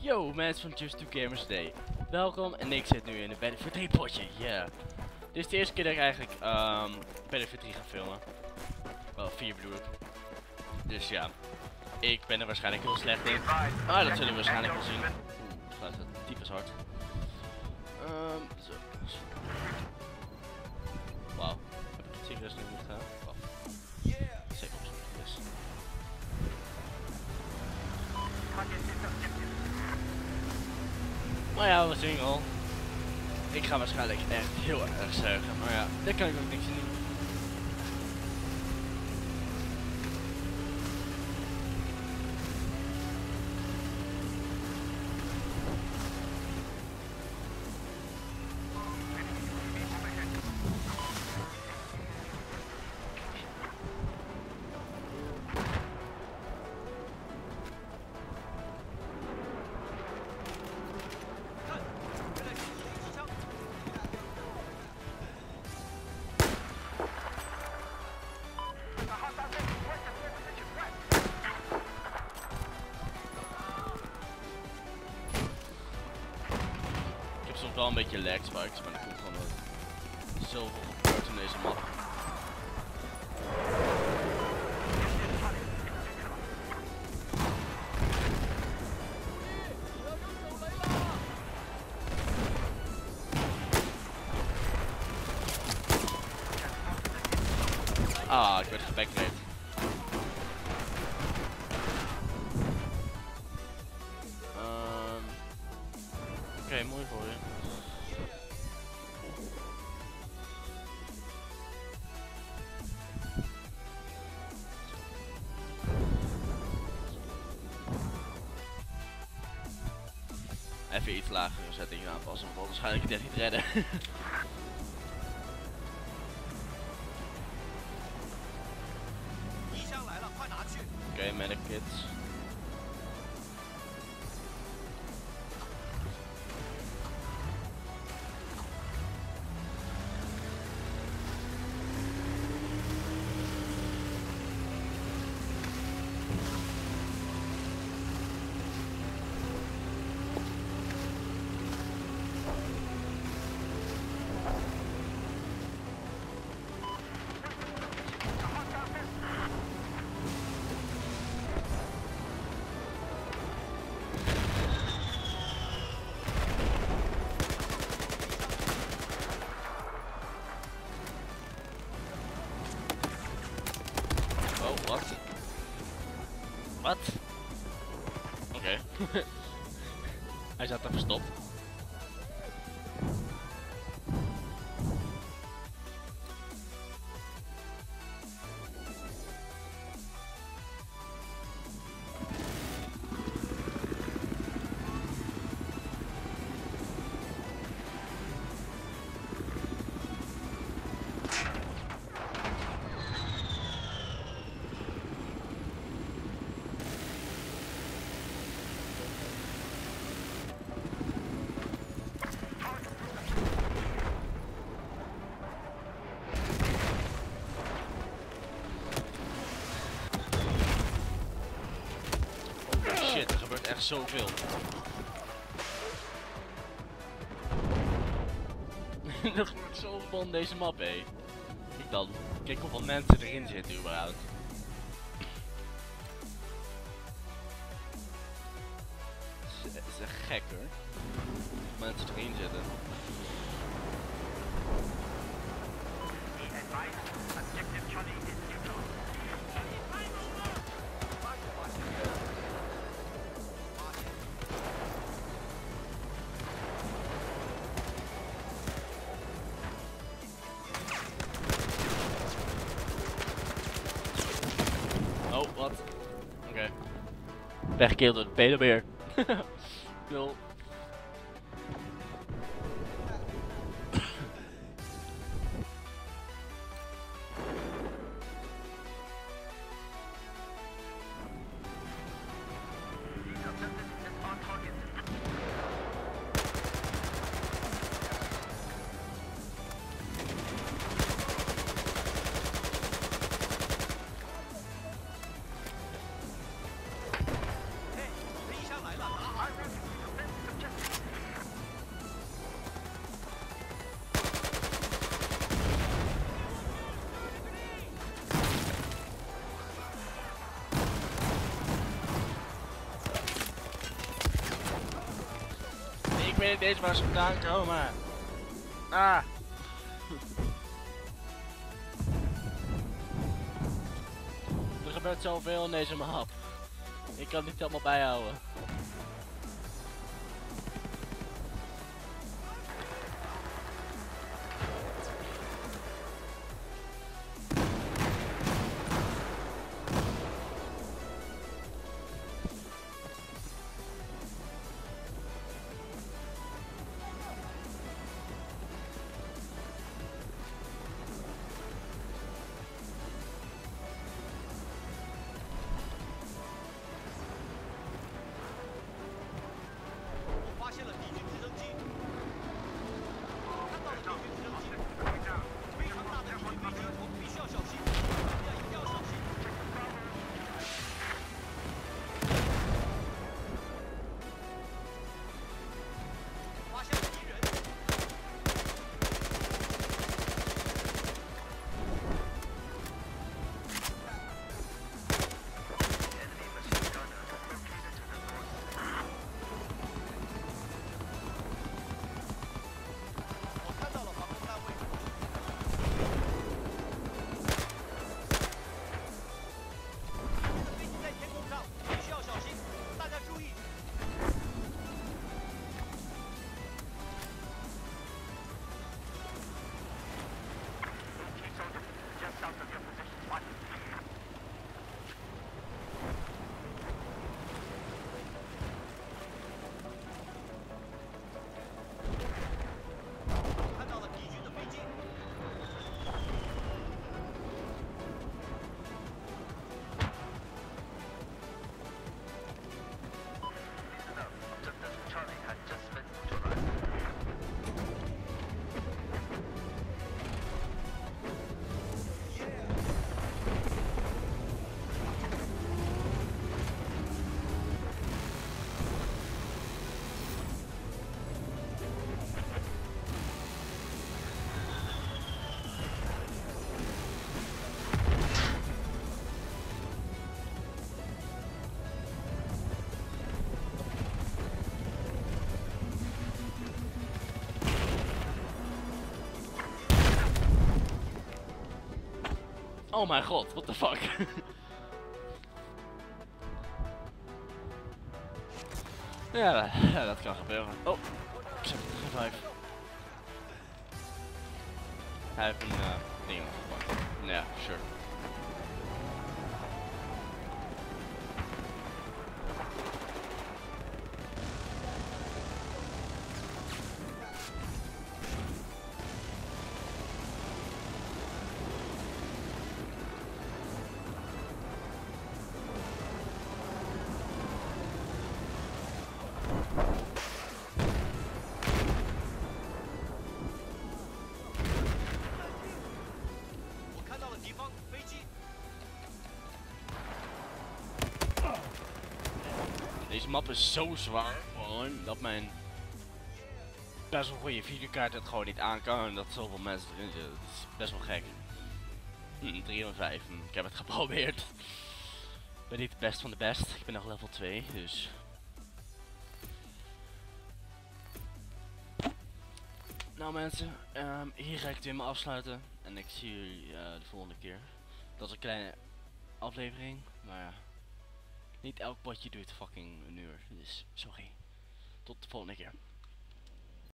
Yo mensen van Just 2 Gamers Day. Welkom en ik zit nu in een Battlefield 3 potje, yeah. Dit is de eerste keer dat ik eigenlijk Battlefield 3 ga filmen. Wel 4 bedoel ik. Dus ja, ik ben er waarschijnlijk heel slecht in. Maar dat zullen we waarschijnlijk wel zien. Oeh, het gaat typisch hard. Zo. Wauw, heb ik het serieus nu moeten gaan? Wacht. Zeker op zo'n is. Maar ja, we zien al. Ik ga waarschijnlijk echt heel erg zuigen, maar ja, daar kan ik ook niks in doen. Soms wel een beetje lag spikes, maar dat komt gewoon dat zoveel gebeurt in deze map. Ah, ik werd gebackrate. Oké, mooi voor je. Even iets lagere settingen aanpassen, want anders ga ik dit niet redden. Oké, medic kits. Wat? Wat? Oké. Hij zat er verstopt. Shit, er gebeurt echt zoveel. Er gebeurt zoveel in deze map, hé. Kijk dan. Kijk hoeveel mensen erin zitten überhaupt. Het is echt gek hoor. Hoeveel mensen erin zitten. Oh, wat? Oké. Weggekeeld door de pedobeer. Lul. weet niet eens waar ze vandaan komen. Ah. Er gebeurt zoveel in deze map. Ik kan het niet allemaal bijhouden. Oh mijn god, what the fuck. Ja, dat kan gebeuren. Oh, ik zet geen 5. Hij heeft een ding opgepakt. Ja, sure. Deze map is zo zwaar gewoon dat mijn best wel goede videokaart het gewoon niet aan kan en dat zoveel mensen erin zitten. Dat is best wel gek. 305, ik heb het geprobeerd. Ik ben niet het best van de best, ik ben nog level 2, dus... Nou mensen, hier ga ik het weer maar afsluiten en ik zie jullie de volgende keer. Dat is een kleine aflevering, maar ja, niet elk potje duurt fucking een uur, dus sorry. Tot de volgende keer.